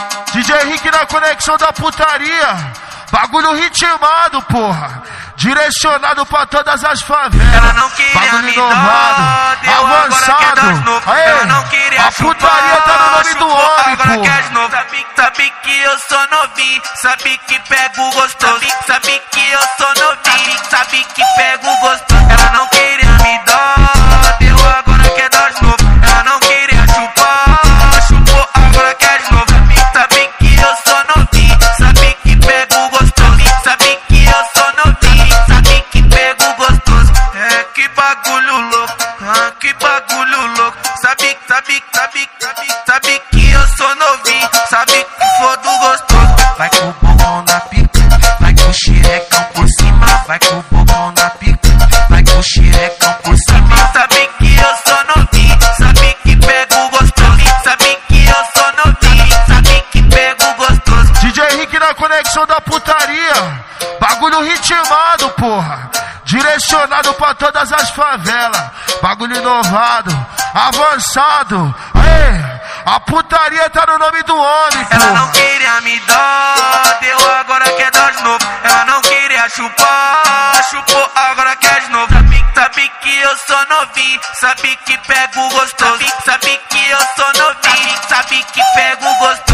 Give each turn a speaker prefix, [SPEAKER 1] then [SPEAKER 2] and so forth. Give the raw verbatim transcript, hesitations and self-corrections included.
[SPEAKER 1] D J Rick na conexão da putaria. Bagulho ritmado, porra. Direcionado pra todas as favelas.
[SPEAKER 2] Ela não queria
[SPEAKER 1] bagulho
[SPEAKER 2] me
[SPEAKER 1] inovado,
[SPEAKER 2] dar, deu
[SPEAKER 1] avançado.
[SPEAKER 2] Agora quer dar de novo.
[SPEAKER 1] Aê,
[SPEAKER 2] ela não queria
[SPEAKER 1] a
[SPEAKER 2] chupar,
[SPEAKER 1] putaria tá no nome
[SPEAKER 2] chupou,
[SPEAKER 1] do homem,
[SPEAKER 2] agora
[SPEAKER 1] porra.
[SPEAKER 2] quer de novo. Sabe, sabe que eu sou novinho, sabe que pego gostoso. Sabe, sabe que eu sou novinho, sabe que pego gostoso. Ela não queria me dar, deu agora quer dar de novo. Ela não queria chupar, chupou, agora quer de novo. Sabe que eu sou novinho, sabe que pego gostoso. Sabe que eu sou novinho, sabe que pego gostoso. É que bagulho louco, ah, que bagulho louco. Sabe, sabe, sabe, sabe, sabe que eu sou novinho, sabe que fodo gostoso. Vai com o bocão na pica, vai com o xerecão por cima. Vai com o bocão na pica, vai com o xerecão por cima. Sabe que eu sou novinho, sabe que pego gostoso. Sabe que eu sou novinho, sabe que pego gostoso.
[SPEAKER 1] D J Rick na conexão da putaria. Bagulho ritmado, porra. Direcionado pra todas as favelas. Bagulho inovado, avançado. Aê, a putaria tá no nome do homem, porra.
[SPEAKER 2] Ela não queria me dar, deu agora quer dar de novo. Ela não queria chupar, chupou, agora quer de novo. Sabe, sabe que eu sou novinho, sabe que pego gostoso. Sabe, sabe que eu sou novinho, sabe que pego gostoso.